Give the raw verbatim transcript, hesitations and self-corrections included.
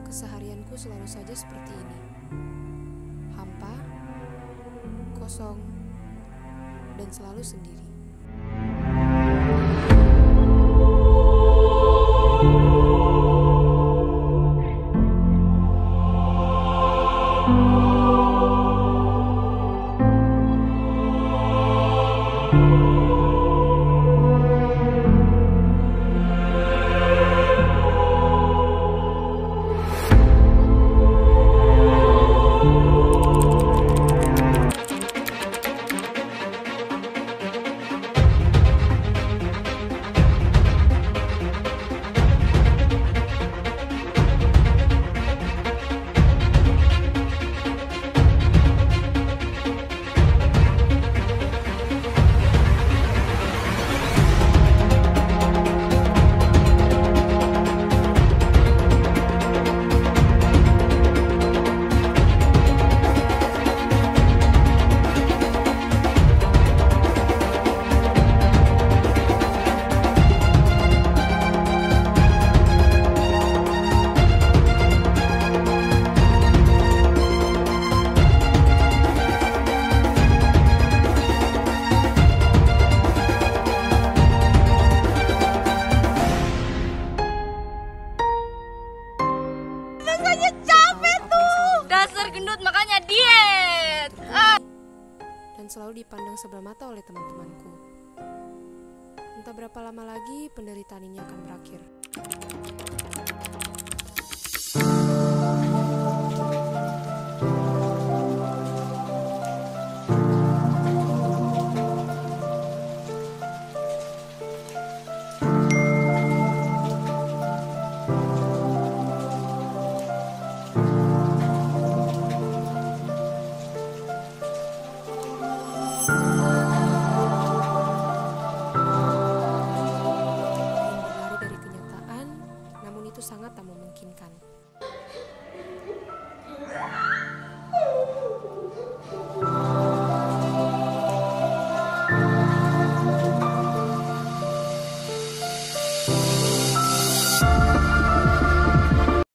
Keseharianku selalu saja seperti ini. Hampa, kosong, dan selalu sendiri. Rasanya capek tuh. Dasar gendut makanya diet. Ah. Dan selalu dipandang sebelah mata oleh teman-temanku. Entah berapa lama lagi penderitaan ini akan berakhir. Itu sangat tak memungkinkan.